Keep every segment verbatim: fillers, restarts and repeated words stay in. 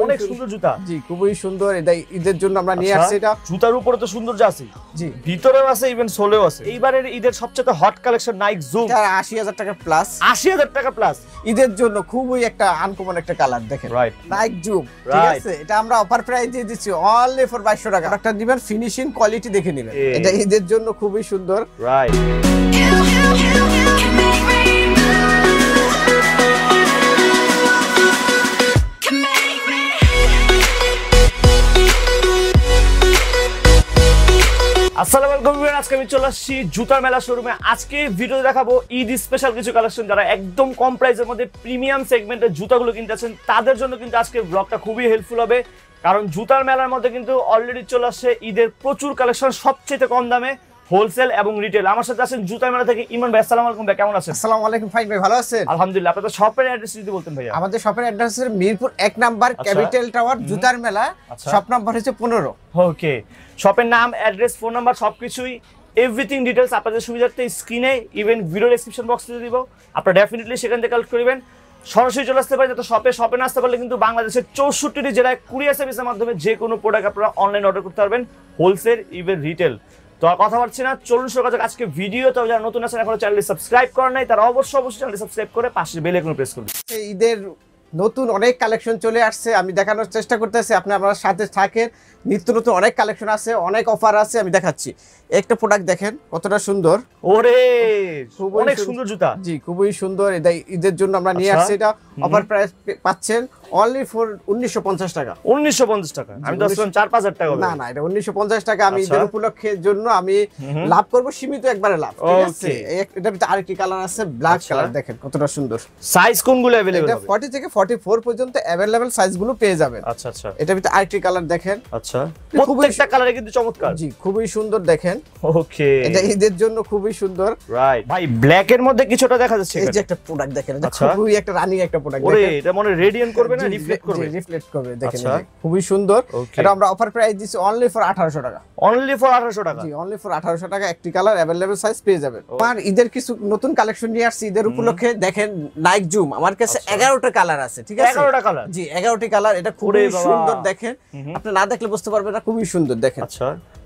অনেক সুন্দর জুতা। জি খুবই সুন্দর, এটা ঈদের জন্য আমরা নিয়ে আসছি। এটা জুতার উপরে তো সৌন্দর্য আছে, জি ভিতরেও আছে, ইভেন সোলেও আছে। এইবারের ঈদের সবচেয়ে হট কালেকশন নাইক জুম, এটা আশি হাজার টাকা প্লাস। আশি হাজার টাকা প্লাস ঈদের জন্য খুবই একটা আনকমন একটা কালার দেখেন, রাইট নাইক জুম, ঠিক আছে। এটা আমরা অফার প্রাইস দিয়ে দিচ্ছি অনলি ফর বাইশশো টাকা। একটা দিবেন, ফিনিশিং কোয়ালিটি দেখে নেবেন। এটা ঈদের জন্য খুবই সুন্দর, রাইট। আসসালামু আলাইকুম ভিউয়ার, আজকে আমি চলে আসছি জুতার মেলা শোরুমে। আজকে ভিডিও দেখাবো ঈদ স্পেশাল কিছু কালেকশন। যারা একদম কম প্রাইসের মধ্যে প্রিমিয়াম সেগমেন্টের জুতাগুলো কিনতে আছেন তাদের জন্য কিন্তু আজকে ব্লগটা খুবই হেল্পফুল হবে, কারণ জুতার মেলার মধ্যে কিন্তু অলরেডি চলে আসছে ঈদের প্রচুর কালেকশন সবচেয়ে কম দামে, হোলসেল এবং রিটেল। আমার সাথে আছেন জুতার মেলা থেকে ইমন ভাই। আসসালামু আলাইকুম ভাই, কেমন আছেন? আসসালামু আলাইকুম ফাইন ভাই, ভালো আছেন? আলহামদুলিল্লাহ। আপনাদের শপের অ্যাড্রেস যদি বলতেন ভাইয়া। আমাদের শপের অ্যাড্রেস হচ্ছে মিরপুর এক নাম্বার, ক্যাপিটাল টাওয়ার, জুতার মেলা। শপ নাম্বার হচ্ছে পনেরো। ওকে, শপের নাম, অ্যাড্রেস, ফোন নাম্বার সবকিছুই এভরিথিং ডিটেলস আপনাদের সুবিধার্থে স্ক্রিনে ইভেন ভিডিও ডেসক্রিপশন বক্সে দিব, আপনারা ডেফিনেটলি সেখান থেকে কালেক্ট করবেন। সরাসরি চলে আসতে পারেন, যাতে শপে শপে না আসতে পারলে কিন্তু বাংলাদেশের চৌষট্টিটি জেলায় কুরিয়ার সার্ভিসের মাধ্যমে যে কোনো প্রোডাক্ট আপনারা অনলাইন অর্ডার করতে পারবেন, হোলসেল ইভেন রিটেল। তো আর কথা বলছি না, চলুন শুরু করা যাক আজকে ভিডিও। তো যারা নতুন আছেন এখনো চ্যানেলটি সাবস্ক্রাইব করেন নাই, তারা অবশ্যই অবশ্যই চ্যানেলটি সাবস্ক্রাইব করে পাশের বেল আইকন প্রেস করবেন। ঈদের নতুন অনেক কালেকশন চলে আসছে, আমি দেখানোর চেষ্টা করতেছি, আপনি আমার সাথে থাকেন। নিত্য নতুন অনেক কালেকশন আছে, অনেক অফার আছে, আমি দেখাচ্ছি। একটা প্রোডাক্ট দেখেন কতটা সুন্দর, ওরে অনেক সুন্দর জুতা। জি খুবই সুন্দর, এটা ঈদের জন্য আমরা নিয়ে আসছি। এটা অফার প্রাইস পাচ্ছেন অনলি ফর উনিশশো পঞ্চাশ টাকা। উনিশশো পঞ্চাশ টাকা? আমি তো আসলাম চার পাঁচ হাজার টাকা। না না, এটা উনিশশো পঞ্চাশ টাকা। আমি ঈদের উপলক্ষের জন্য আমি লাভ করব সীমিত একবারে লাভ, ঠিক আছে। এটা ভিতরে আরেকটি কালার আছে, ব্ল্যাক কালার, দেখেন কতটা সুন্দর। সাইজ কোনগুলো अवेलेबल হবে? এটা চল্লিশ থেকে চুয়াল্লিশ পর্যন্ত अवेलेबल সাইজগুলো পেয়ে যাবেন। আচ্ছা আচ্ছা। এটা ভিতরে আরেকটি কালার দেখেন। আচ্ছা, প্রত্যেকটা কালারে কিন্তু চমৎকার। জি খুবই সুন্দর দেখেন। ওকে, এটা ঈদের জন্য খুবই সুন্দর, রাইট। ভাই ব্ল্যাক এর মধ্যে কিছুটা দেখা যাচ্ছে, এই যে একটা প্রোডাক্ট দেখেন, এটা খুবই একটা রানিং একটা প্রোডাক্ট দেখেন। ওরে এটা মনে রেডিয়েন্ট করবে না রিফ্লেক্ট করবে? রিফ্লেক্ট করবে, দেখেন খুবই সুন্দর। এটা আমরা অফার প্রাইস দিছি অনলি ফর আঠারোশো টাকা। অনলি ফর আঠারোশো টাকা? জি অনলি ফর আঠারোশো টাকা। একটি কালার अवेलेबल সাইজ পেয়ে যাবেন। আর ঈদের কিছু নতুন কালেকশন নিয়ে আসছি ঈদের উপলক্ষে। দেখেন নাইক জুম, আমার কাছে এগারোটা কালার আছে, ঠিক আছে। এগারোটা কালার? জি এগারোটি কালার। এটা খুবই সুন্দর দেখেন, আপনি না দেখলে বুঝতে পারবেন না, খুবই সুন্দর দেখেন। আচ্ছা,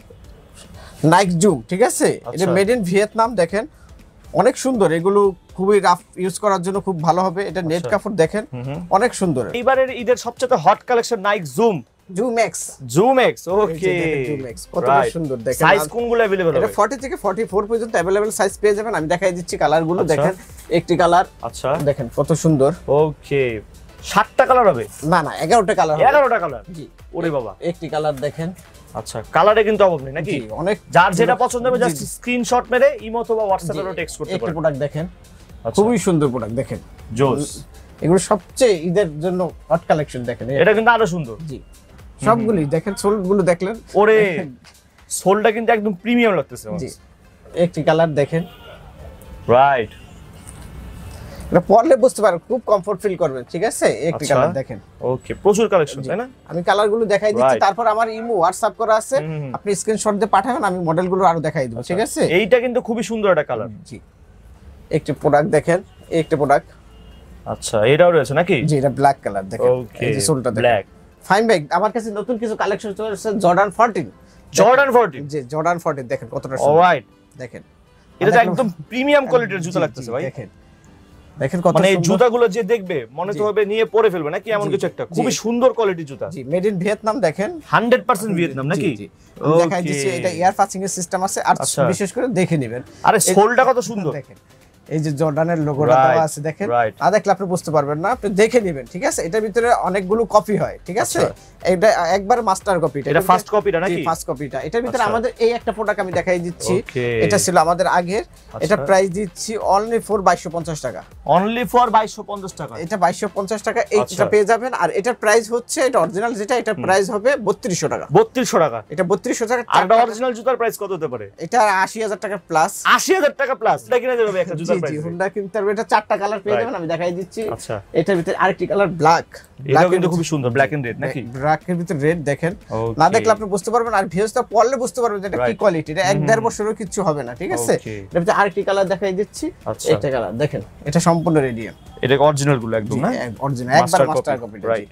নাইক জুম, ঠিক আছে। এটা মেড ইন ভিয়েতনাম, দেখেন অনেক সুন্দর। এগুলো খুবই রাফ ইউজ করার জন্য খুব ভালো হবে। এটা নেট কাপড়, দেখেন অনেক সুন্দর। এইবারের ঈদের সবচেয়ে hot collection Nike zoom zoom X. Zoom X, okay, zoom X কতটা সুন্দর দেখেন। সাইজ কোনগুলো अवेलेबल হবে? এটা চল্লিশ থেকে চুয়াল্লিশ পর্যন্ত अवेलेबल সাইজ পেয়ে যাবেন। আমি দেখাই দিচ্ছি কালারগুলো, দেখেন একটি কালার। আচ্ছা, দেখেন কত সুন্দর। ওকে, সাতটা কালার হবে? না না, এগারোটা কালার হবে। এগারোটা কালার? জি। ওরে বাবা, একটি কালার দেখেন। আচ্ছা, কালারে কিন্তু অভাব নেই নাকি? অনেক, যার যেটা পছন্দ হবে জাস্ট স্ক্রিনশট মেরে ইমো অথবা হোয়াটসঅ্যাপে টেক্সট করতে পারেন। একটি প্রোডাক্ট দেখেন, খুবই সুন্দর প্রোডাক্ট দেখেন, জোস। এগুলো সবচেয়ে ঈদের জন্য হট কালেকশন দেখেন। এটা কিন্তু আরো সুন্দর। জি সবগুলি দেখেন, সোলগুলো দেখলেন, ওরে সোলটা কিন্তু একদম প্রিমিয়াম লাগতেছে। জি একটি কালার দেখেন, রাইট। এটা পরলে বুঝতে পারবেন, খুব কমফর্ট ফিল করবেন, ঠিক আছে। একটি কালার দেখেন। ওকে, প্রচুর কালেকশন, তাই না? আমি কালারগুলো দেখাই দিচ্ছি, তারপর আমার ইমো হোয়াটসঅ্যাপ করা আছে, আপনি স্ক্রিনশট দিয়ে পাঠাবেন, আমি মডেলগুলো আরো দেখাই দেব, ঠিক আছে। এইটা কিন্তু খুবই সুন্দর একটা কালার। জি একটি প্রোডাক্ট দেখেন, একটি প্রোডাক্ট। আচ্ছা, এটাও রয়েছে নাকি? জি এটা ব্ল্যাক কালার দেখেন। ওকে, এই যে সোলটা দেখেন, ব্ল্যাক। ফাইন ভাই, আমার কাছে নতুন কিছু কালেকশন চলেছে, জর্ডান চৌদ্দ। জর্ডান চৌদ্দ? জি জর্ডান চৌদ্দ দেখেন কতটা সুন্দর। অলরাইট, দেখেন এটা তো একদম প্রিমিয়াম কোয়ালিটির জুতা লাগতেছে ভাই। দেখেন দেখেন কত মানে এই সুন্দর। জুতাগুলো যে দেখবে মনে তো হবে নিয়ে পরে ফেলবে নাকি, এমন কিছু একটা। খুবই সুন্দর কোয়ালিটির জুতা। জি মেড ইন ভিয়েতনাম, দেখেন হান্ড্রেড পার্সেন্ট ভিয়েতনাম নাকি? দেখাই দিচ্ছি, এটা এয়ার পাসিং এর সিস্টেম আছে, আর বিশেষ করে দেখে নেবেন। আরে সোলটা কত সুন্দর দেখেন, এই যে জর্ডানের লোগোটা দেওয়া আছে, দেখেন। না দেখলে আপনি বুঝতে পারবেন না, আপনি দেখে নেবেন, ঠিক আছে। এটার ভিতরে অনেকগুলো কপি হয়, ঠিক আছে। এটা একবার মাস্টার কপি, এটা ফার্স্ট কপিটা নাকি? ফার্স্ট কপিটা। এটার ভিতরে আমাদের এই একটা প্রোডাক্ট আমি দেখাই দিচ্ছি, এটা ছিল আমাদের আগের। এটা প্রাইস দিচ্ছি অনলি ফর বাইশশো পঞ্চাশ টাকা। অনলি ফর বাইশশো পঞ্চাশ টাকা? এটা বাইশশো পঞ্চাশ টাকা এইটা পেয়ে যাবেন। আর এটার প্রাইস হচ্ছে, এটা অরিজিনাল যেটা, এটার প্রাইস হবে বত্রিশশো টাকা। বত্রিশশো টাকা? এটা বত্রিশশো টাকা। আর অরিজিনাল জুতার প্রাইস কত হতে পারে? এটা আশি হাজার টাকা প্লাস। আশি হাজার টাকা প্লাস? এটা কিনা যাবে একটা জুতার প্রাইস? জি হুন্ডা কিনতে পারবে। এটা চারটা কালার পেয়ে যাবেন, আমি দেখাই দিচ্ছি। আচ্ছা, এটার ভিতরে আরেকটি কালার ব্ল্যাক। এটাও কিন্তু খুব সুন্দর, ব্ল্যাক এন্ড রেড নাকি? ব্ল্যাক এর ভিতরে রেড দেখেন, না দেখলে আপনি বুঝতে পারবেন, আর ভিউজটা পড়লে বুঝতে পারবেন যে এটা কি কোয়ালিটি। এটা এক দেড় বছরের কিছু হবে না, ঠিক আছে। এর ভিতরে আরেকটি কালার দেখাই দিচ্ছি, এটা কালার দেখেন, এটা সম্পূর্ণ রেডিয়াম। এটা অরিজিনাল গুলো একদম না? অরিজিনাল একবার মাস্টার কপি, রাইট।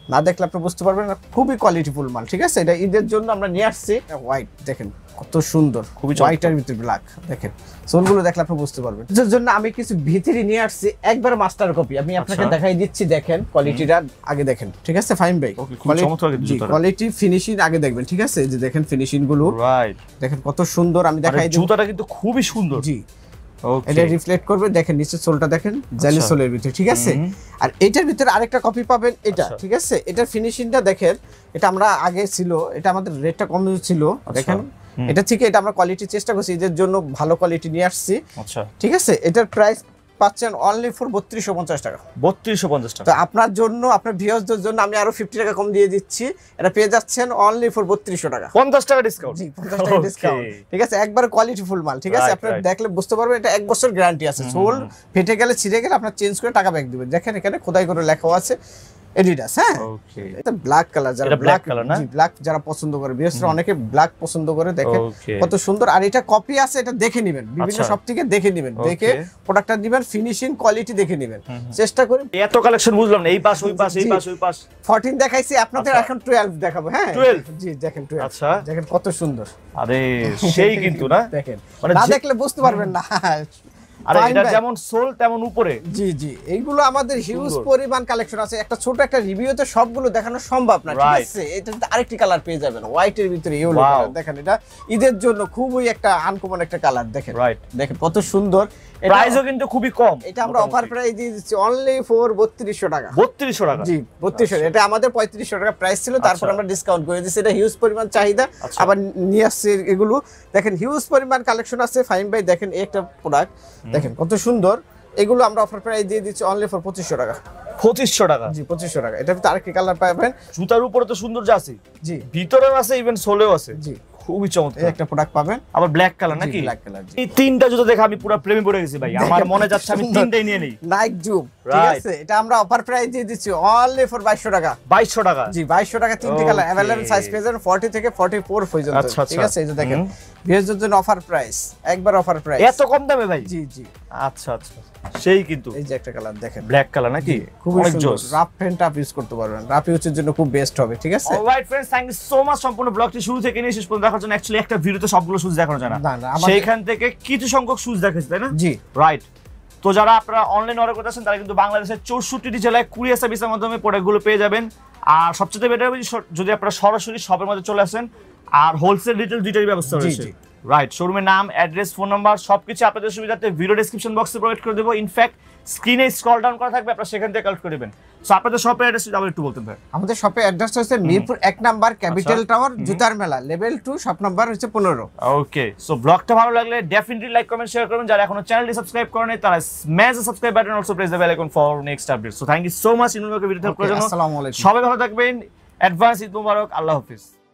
না দেখলে আপনি বুঝতে পারবেন না, খুবই কোয়ালিটিফুল মাল, ঠিক আছে। এটা ঈদের জন্য আমরা নিয়ে আসছি। হোয়াইট দেখেন কত সুন্দর, খুবই হোয়াইটের ভিতরে ব্ল্যাক, দেখেন সোলগুলো দেখলে আপনি বুঝতে পারবেন। এর জন্য আমি কিছু ভিতরে নিয়ে আসছি একবার মাস্টার কপি, আমি আপনাকে দেখাই দিচ্ছি। দেখেন কোয়ালিটিটা আগে দেখেন, ঠিক আছে ফাহিম ভাই। কোয়ালিটি ফিনিশিং আগে দেখবেন, ঠিক আছে। এই যে দেখেন ফিনিশিং গুলো, রাইট, দেখেন কত সুন্দর। আমি দেখাই দিই, জুতাটা কিন্তু খুবই সুন্দর। জি, এটা রিফ্লেক্ট করবে, দেখেন নিচে সোলটা দেখেন জেলি সোলের ভিতরে, ঠিক আছে। আর এটার ভিতরে আরেকটা কপি পাবেন, এটা ঠিক আছে। এটার ফিনিশিংটা দেখেন, এটা আমরা আগে ছিল, এটা আমাদের রেটটা কম ছিল, দেখেন এটা থেকে এটা আমরা কোয়ালিটি চেষ্টা করছি, এদের জন্য ভালো কোয়ালিটি নিয়ে আসছি, আচ্ছা ঠিক আছে। এটার প্রাইস পাচ্ছেন অনলি ফর বত্রিশশো পঞ্চাশ টাকা। বত্রিশশো পঞ্চাশ টাকা। তো আপনার জন্য, আপনার ভিউয়ারদের জন্য আমি আরো পঞ্চাশ টাকা কম দিয়ে দিচ্ছি, এটা পেয়ে যাচ্ছেন অনলি ফর বত্রিশশো টাকা। পঞ্চাশ টাকা ডিসকাউন্ট। জি, পঞ্চাশ টাকা ডিসকাউন্ট, ঠিক আছে। একবার কোয়ালিটি ফুল মাল, ঠিক আছে। আপনি দেখলে বুঝতে পারবেন এটা এক বছর গ্যারান্টি আছে। সোল ফেটে গেলে ছিঁড়ে গেলে আপনার চেঞ্জ করে টাকা ব্যাক দিবেন। দেখেন এখানে খোদাই করে লেখা আছে এডিডাস, হ্যাঁ। ওকে, এটা ব্ল্যাক কালার, যারা ব্ল্যাক কালার না, জি ব্ল্যাক যারা পছন্দ করে, বিশেষ করে অনেকে ব্ল্যাক পছন্দ করে। দেখেন কত সুন্দর। আর এটা কপি আছে, এটা দেখে নেবেন, বিভিন্ন সব থেকে দেখে নেবেন, দেখে প্রোডাক্টটা দিবেন, ফিনিশিং কোয়ালিটি দেখে নেবেন, চেষ্টা করেন। এত কালেকশন বুঝলাম না, এই পাশ ওই পাশ, এই পাশ ওই পাশ। চৌদ্দ দেখাইছি, আপনাদের এখন বারো দেখাবো, হ্যাঁ বারো। জি দেখেন বারো, আচ্ছা দেখেন কত সুন্দর। আরে সেই কিন্তু না, দেখেন না দেখলে বুঝতে পারবেন না। আর এটা যেমন সোল তেমন উপরে। জি জি, এইগুলো আমাদের হিউজ পরিমাণ কালেকশন আছে। একটা ছোট একটা রিভিউতে সবগুলো দেখানো সম্ভব না, ঠিক আছে। এটা আরেকটি কালার পেয়ে যাবেন হোয়াইটের ভিতরে, ইয়েলো কালার। দেখেন এটা ঈদের জন্য খুবই একটা আনকমন একটা কালার, দেখেন রাইট, দেখেন কত সুন্দর। প্রাইসও কিন্তু খুবই কম। এটা আমরা অফার প্রাইস দিয়ে দিচ্ছি অনলি ফর বত্রিশশো টাকা। বত্রিশশো টাকা, জি বত্রিশশো। এটা আমাদের পঁয়ত্রিশশো টাকা প্রাইস ছিল, তারপর আমরা ডিসকাউন্ট করে দিচ্ছি। এটা হিউজ পরিমাণ চাহিদা, আবার নিয়ে আসছে এগুলো। দেখেন হিউজ পরিমাণ কালেকশন আছে ফাহিম ভাই। দেখেন এই একটা প্রোডাক্ট, দেখেন কত সুন্দর। এগুলো আমরা অফার প্রাইস দিয়ে দিচ্ছি অনলি ফর পঁচিশশো টাকা। পঁচিশশো টাকা, জি পঁচিশশো টাকা। এটা ভিতরে আরেকটি কালার পাবেন। জুতার উপরে তো সৌন্দর্য আছে, জি ভিতরেও আছে, ইভেন সোলেও আছে। জি খুবই চমৎকার একটা প্রোডাক্ট পাবেন। আবার ব্ল্যাক কালার নাকি? Black colour. এই তিনটা জুতো দেখে আমি পুরো প্রেমে পড়ে গেছি ভাই, আমার মনে যাচ্ছে আমি তিনটাই নিয়ে নেই। নাইক জুম, ঠিক আছে। এটা আমরা অফার প্রাইস দিয়ে দিচ্ছি অনলি ফর বাইশশো টাকা। বাইশশো টাকা, জি বাইশশো টাকা। তিনটি কালার अवेलेबल, সাইজ পেয়ে যাবেন চল্লিশ থেকে চুয়াল্লিশ পর্যন্ত, ঠিক আছে। এই যে দেখেন ভিউয়ারদের জন্য অফার প্রাইস, একবার অফার প্রাইস। এত কম দামে ভাই? জি জি, আচ্ছা আচ্ছা, সেই কিন্তু। এই যে একটা কালার দেখেন, ব্ল্যাক কালার নাকি? খুবই সুন্দর। রাফ এন্ড টাফ ইউজ করতে পারবেন, রাফ ইউজের জন্য খুব বেস্ট হবে, ঠিক আছে। Alright friends, thank you so much সম্পূর্ণ ব্লগটি শুরু থেকে নিয়ে শেষ পর্যন্ত দেখার জন্য। অ্যাকচুয়ালি একটা ভিডিওতে সবগুলো শুজ দেখানো যায় না, সেইখান থেকে কিছু সংখ্যক শুজ দেখাচ্ছি, তাই না? জি রাইট। তো যারা আপনারা অনলাইন অর্ডার করতেছেন তারা কিন্তু বাংলাদেশের চৌষট্টি জেলায় কুরিয়ার সার্ভিসের মাধ্যমে প্রোডাক্টগুলো পেয়ে যাবেন। আর সবচেয়ে বেটার হবে যদি আপনারা সরাসরি শপের মধ্যে চলে আসেন, আর হোলসেল রিটেল দুইটারই ব্যবস্থা রয়েছে। রাইট, শোরুমের নাম, অ্যাড্রেস, ফোন নাম্বার সবকিছু আপনাদের সুবিধাতে ভিডিও ডেসক্রিপশন বক্সে প্রোভাইড করে দেবো। ইনফ্যাক্ট স্ক্রিনে স্ক্রল ডাউন করা থাকবে, আপনারা সেখান থেকে কালেক্ট করে নেবেন। সো আপনাদের শপের অ্যাড্রেস আবার একটু বলতেন ভাই। আমাদের শপের অ্যাড্রেস হচ্ছে মিরপুর এক নাম্বার, ক্যাপিটাল টাওয়ার, জুতার মেলা, লেভেল টু, শপ নাম্বার হচ্ছে পনেরো। ওকে, সো ব্লগটা ভালো লাগলে ডেফিনেটলি লাইক, কমেন্ট, শেয়ার করবেন। যারা এখনো চ্যানেলটি সাবস্ক্রাইব করেন নাই তারা smash the subscribe button, also press the bell icon for next update. So thank you so much invite video দেখার জন্য। আসসালামু আলাইকুম, সবাই ভালো থাকবেন। অ্যাডভান্স ঈদ মোবারক, আল্লাহ হাফেজ।